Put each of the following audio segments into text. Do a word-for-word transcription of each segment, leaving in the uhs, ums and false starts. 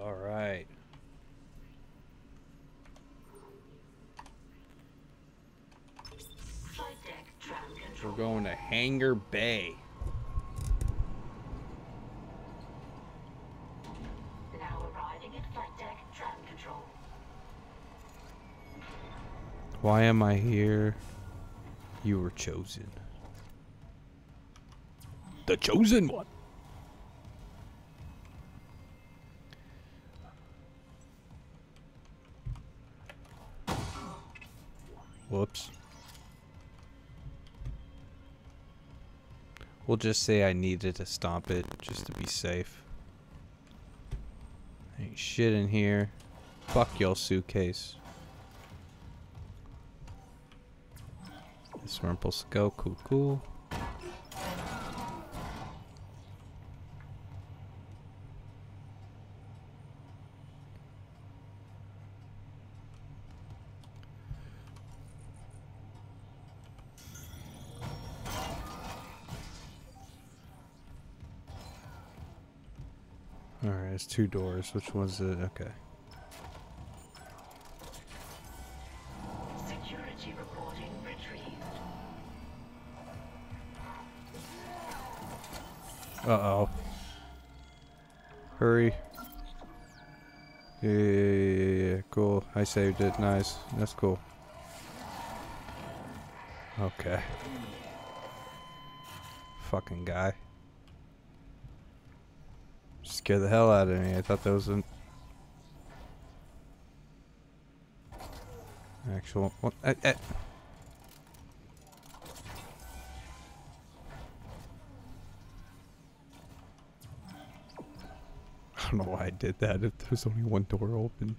All right. Flight deck tram control. We're going to Hangar Bay. Now arriving at flight deck tram control. Why am I here? You were chosen. The chosen one. Whoops. We'll just say I needed to stomp it just to be safe. Ain't shit in here. Fuck your suitcase. This one supposed to go. Cool, cool. Alright, it's two doors. Which one's it? Okay. Security reporting retrieved. Uh-oh. Hurry. Yeah, yeah, yeah, yeah, yeah. Cool. I saved it. Nice. That's cool. Okay. Fucking guy. Scared the hell out of me. I thought that was an actual. What? Eh, eh. I don't know why I did that if there was only one door open.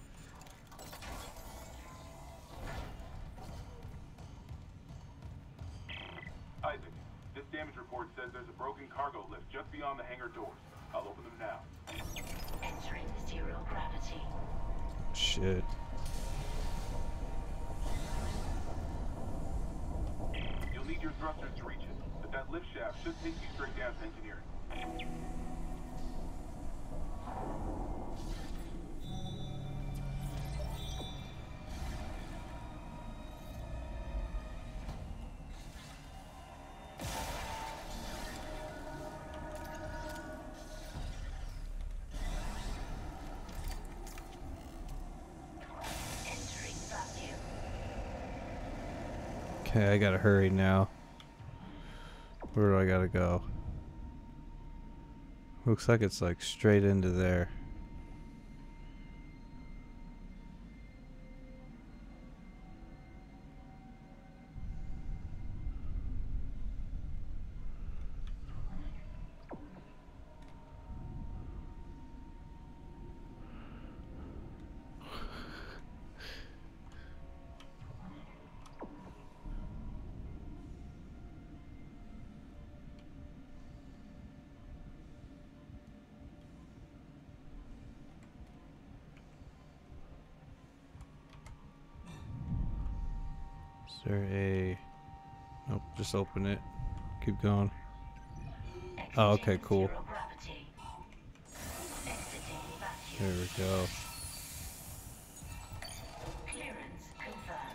Isaac, this damage report says there's a broken cargo lift just beyond the hangar doors. I'll open them now. Entering zero gravity. Shit. You'll need your thrusters to reach it, but that lift shaft should take you straight down to engineering. Entering vacuum. Okay, I gotta hurry now. Where do I gotta go? Looks like it's like straight into there. Is there a... Nope, just open it. Keep going. Oh, okay, Exiting cool. zero gravity. Exiting vacuum. There we go. Clearance confirmed.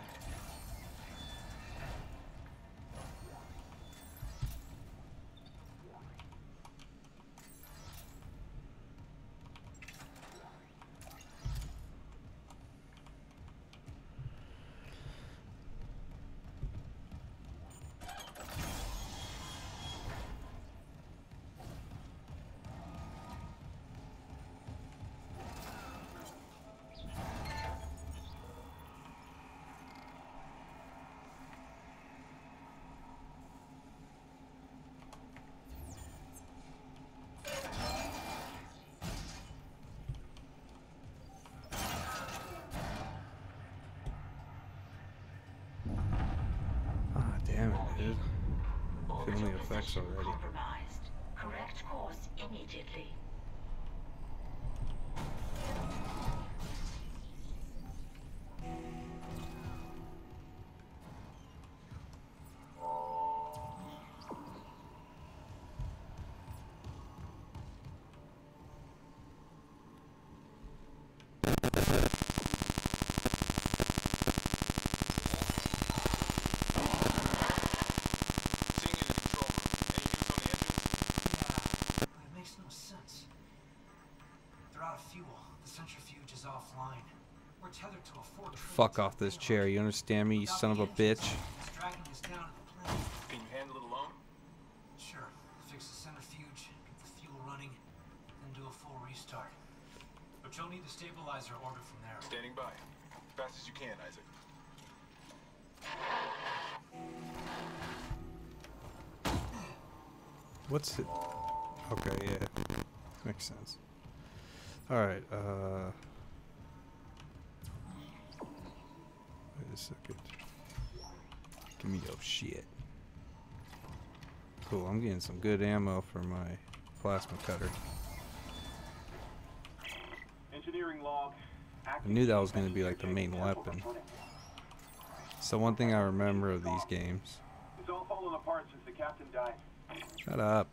Ah, damn it, dude. Orbital Feeling the effects position already. compromised. Correct course immediately. offline. We're tethered to a four Fuck off this chair, you understand me, you son of a bitch? It's dragging us down to the plane. Can you handle it alone? Sure. Fix the centrifuge, get the fuel running, then do a full restart. But you'll need the stabilizer order from there. Standing by. Fast as you can, Isaac. What's it? Okay, yeah. Makes sense. Alright, uh... wait a second. Give me your shit. Cool, I'm getting some good ammo for my plasma cutter. Engineering log. I knew that was going to be like the main weapon. So one thing I remember of these games. It's all fallen apart since the captain died. Shut up.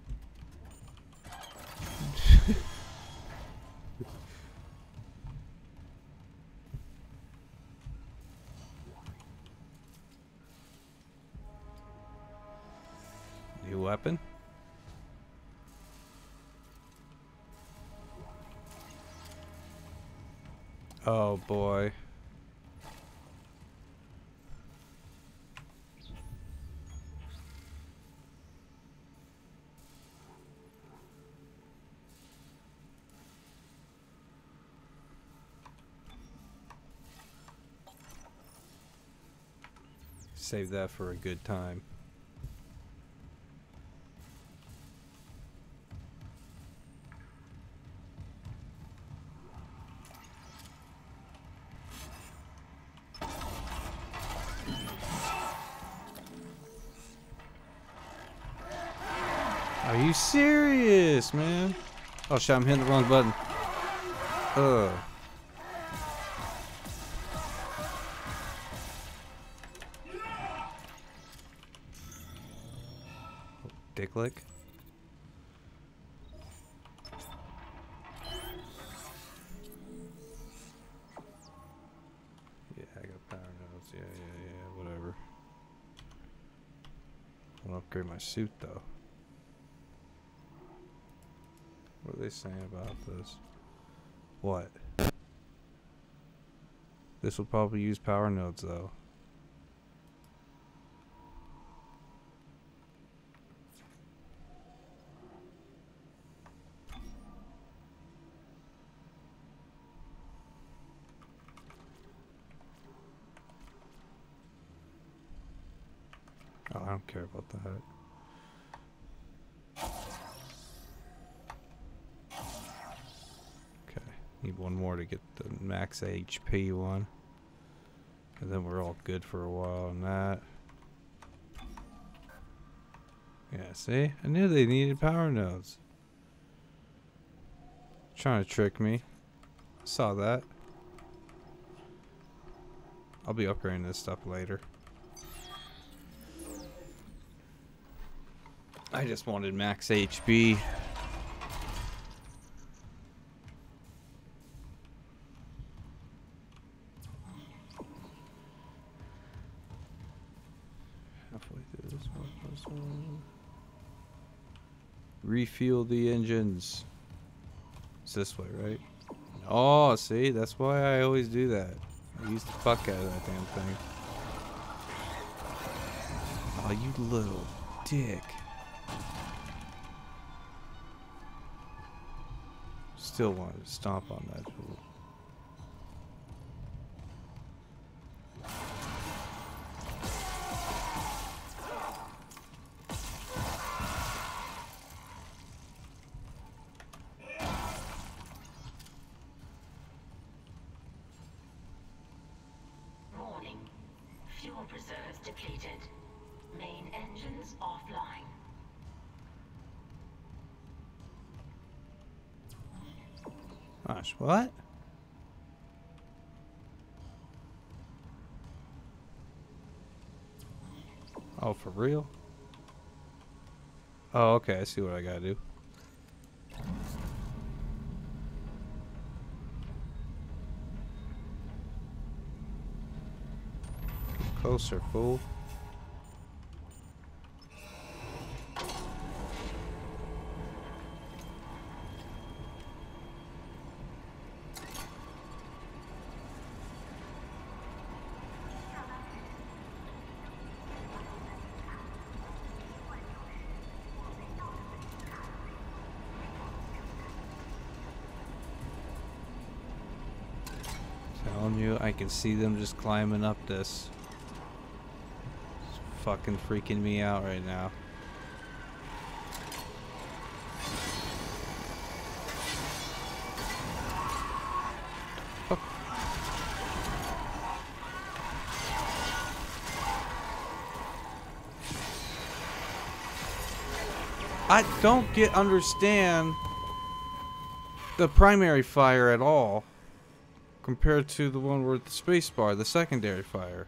New weapon? Oh boy. Save that for a good time. Are you serious, man? Oh shit, I'm hitting the wrong button. Ugh. Dick lick. Yeah, I got power nodes. Yeah, yeah, yeah, whatever. I want to upgrade my suit though. What are they saying about this? What? This will probably use power nodes though. Oh, I don't care about that. Need one more to get the max H P one. And then we're all good for a while on that. Yeah, see? I knew they needed power nodes. Trying to trick me. Saw that. I'll be upgrading this stuff later. I just wanted max H P. Refuel the engines. It's this way, right? Oh, see? That's why I always do that. I use the fuck out of that damn thing. Oh, you little dick. Still wanted to stomp on that fool. Fuel reserves depleted. Main engines offline. Gosh, what? Oh, for real? Oh, okay, I see what I gotta do. Closer, fool. telling you, I can see them just climbing up this. It's fucking freaking me out right now. I don't get understand the primary fire at all compared to the one with the space bar, the secondary fire.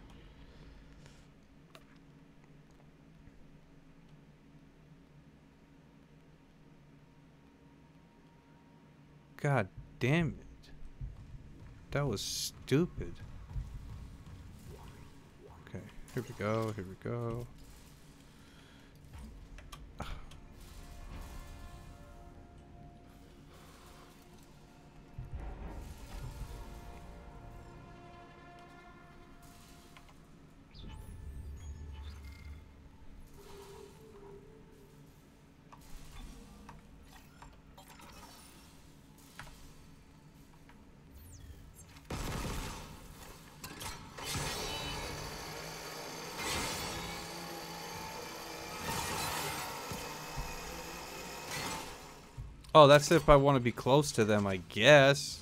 God damn it. That was stupid. Okay, here we go, here we go. Oh, that's if I want to be close to them, I guess.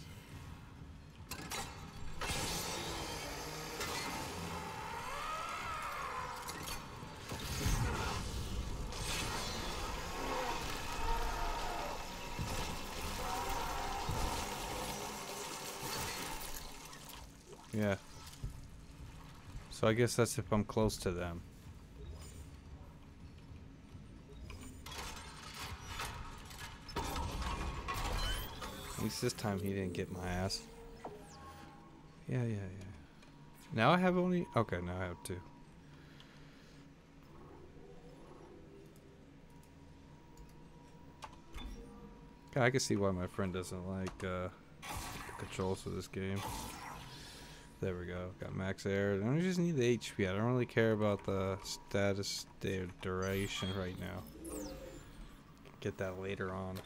Yeah. So I guess that's if I'm close to them. At least this time he didn't get my ass. Yeah, yeah, yeah. Now I have only... Okay, now I have two. I can see why my friend doesn't like uh, the controls for this game. There we go. Got max air. I don't just need the H P. I don't really care about the status, the duration right now. Get that later on.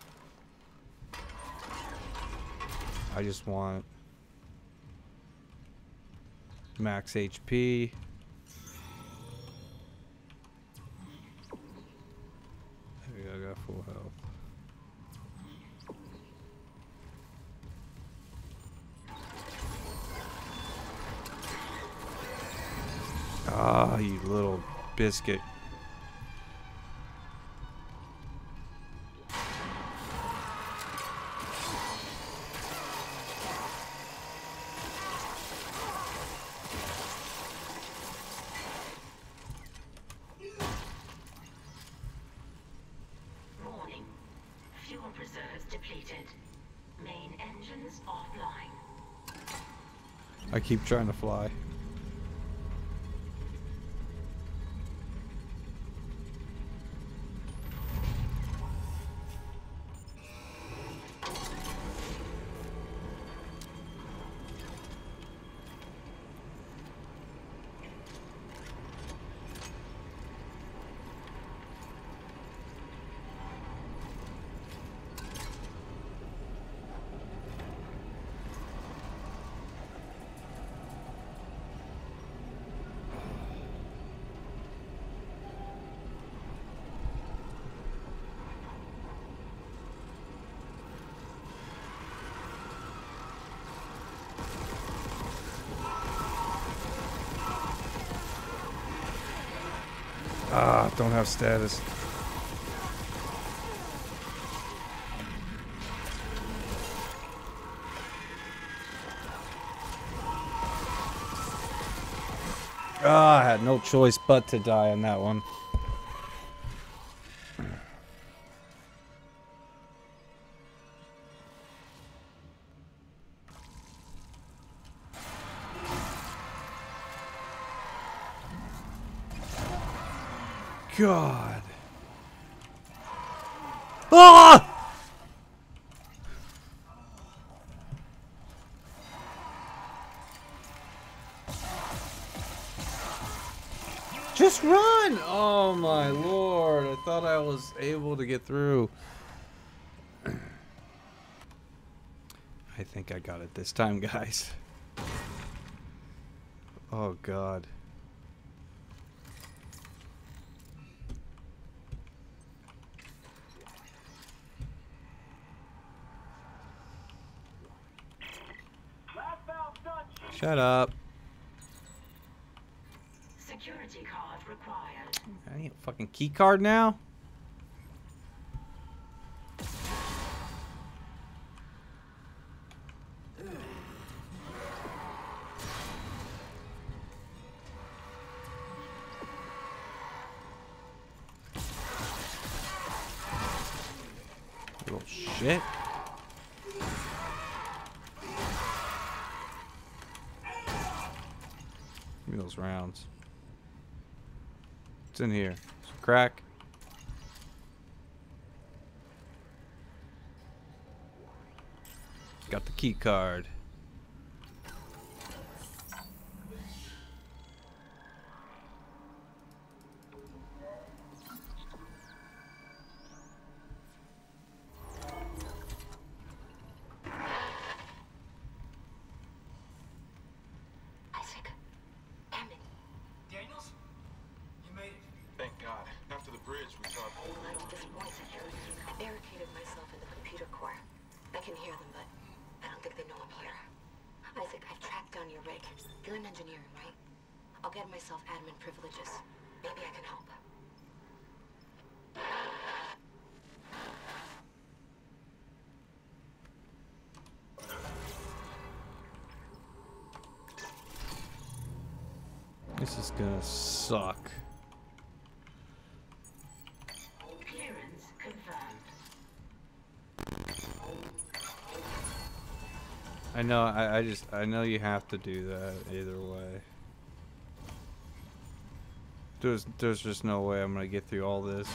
I just want max H P. There we go, I got full health. Ah, you little biscuit. Warning. Fuel reserves depleted. Main engines offline. I keep trying to fly. Ah, don't have status. Ah, I had no choice but to die on that one. God. Ah! Just run! Oh my lord, I thought I was able to get through. I think I got it this time, guys. Oh god. Shut up. Security card required. I need a fucking key card now? Little shit. Give me those rounds. What's in here? Some crack. Got the key card. Isaac. Damn it. Daniels? You made it. Thank God. After the bridge, we thought. I was disappointed. I barricaded myself in the computer core. I can hear them, but I don't think they know I'm here. Isaac, I've tracked down your rig. You're in engineering, right? I'll get myself admin privileges. Maybe I can help. This is gonna suck. Clearance confirmed. I know, I, I just, I know you have to do that either way. There's, there's just no way I'm gonna get through all this.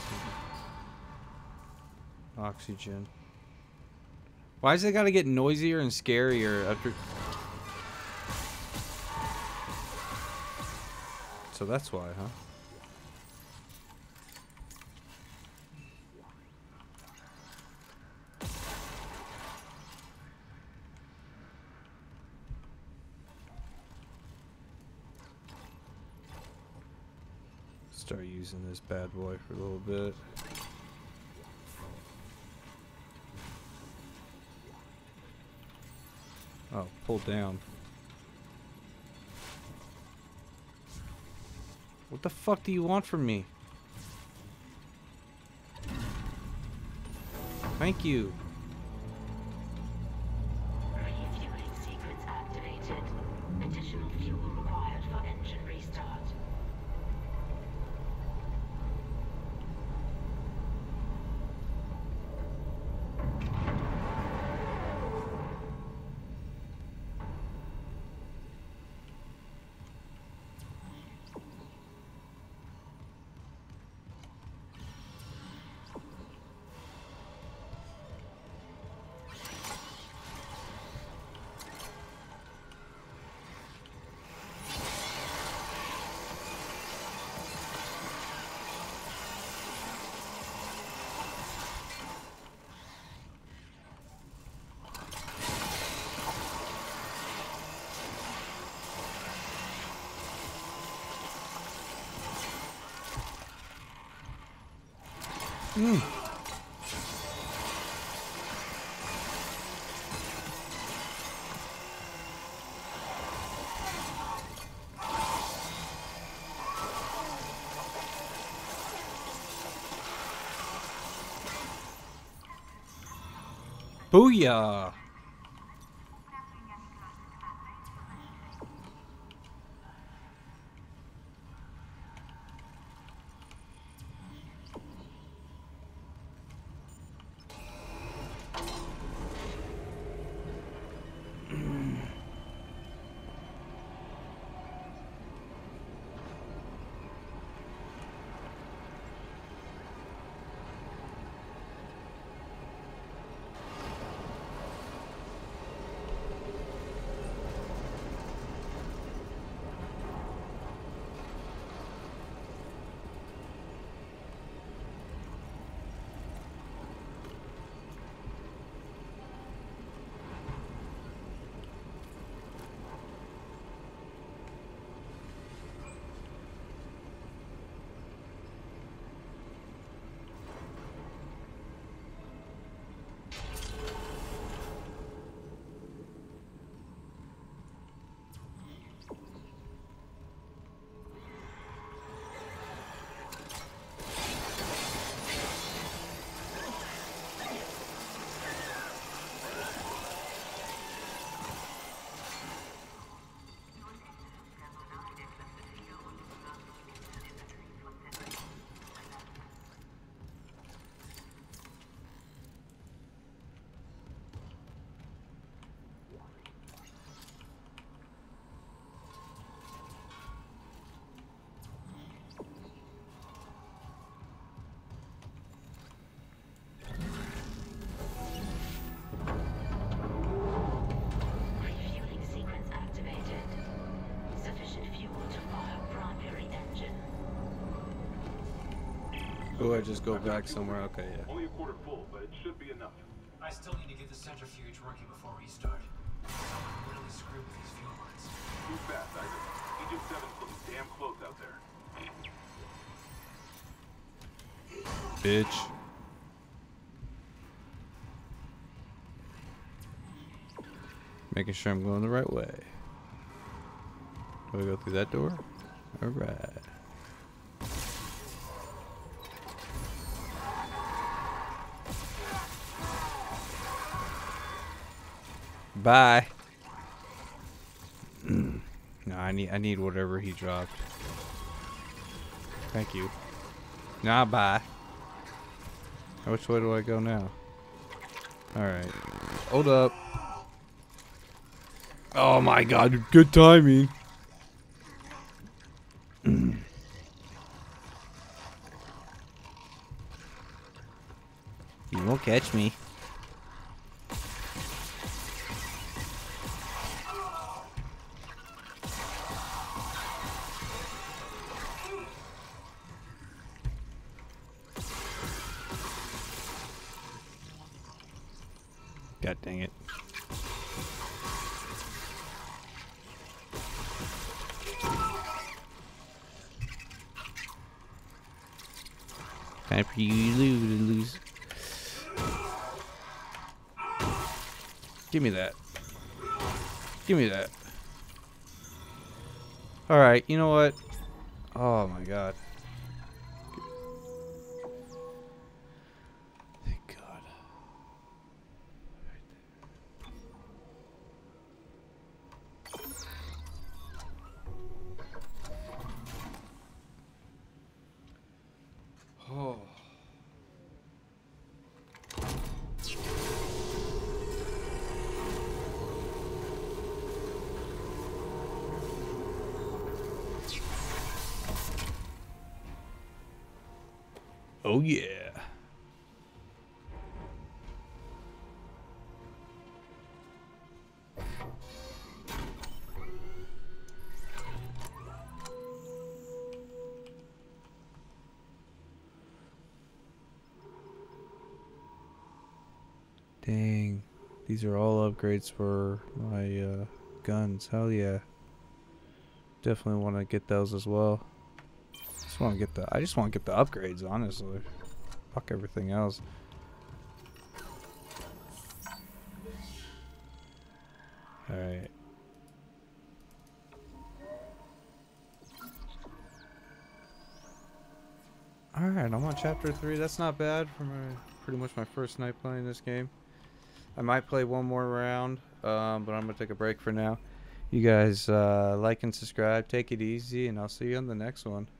Oxygen. Why is it gotta get noisier and scarier after? So that's why, huh? Start using this bad boy for a little bit. Oh, pull down. What the fuck do you want from me? Thank you. Refueling sequence activated. Additional fuel required for engine restart. Mm. Booyah! Do I just go back somewhere? Okay, yeah. Only a quarter full, but it should be enough. I still need to get the centrifuge working before restart. Someone really screwed with these fuel lines. Too fast, Isaac. Egypt seven's looking damn close out there. Bitch. Making sure I'm going the right way. Do I go through that door? Alright. Bye. No, I need I need whatever he dropped. Thank you. Nah, bye. Which way do I go now? Alright. Hold up. Oh my god, good timing. You won't catch me. God dang it. Time for you to lose. Give me that. Give me that. Alright, you know what? Oh my god. Thank God. Oh. Oh yeah. Dang. These are all upgrades for my uh, guns. Hell yeah. Definitely want to get those as well. Just want to get the I just want to get the upgrades, honestly. Fuck everything else. Alright. Alright, I'm on chapter three. That's not bad for my pretty much my first night playing this game. I might play one more round, um, but I'm gonna take a break for now. You guys uh, like and subscribe, take it easy, and I'll see you on the next one.